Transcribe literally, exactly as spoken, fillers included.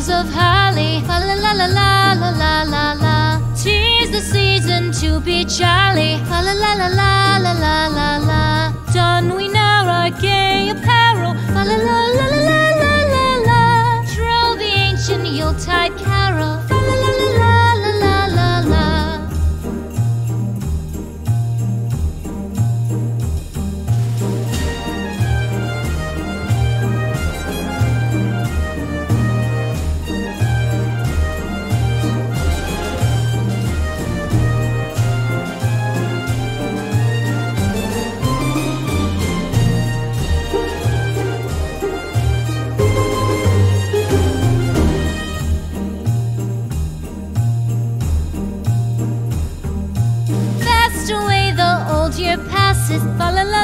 boughs of holly. Fa la la la la la la la la. 'Tis the season to be jolly. Fa la la la la la la la la. Don we now our gay apparel. Fa la la la la la la la la. Troll the ancient Yuletide carol. Fa la la la la la la la la. Fast away the old year passes. Fa la la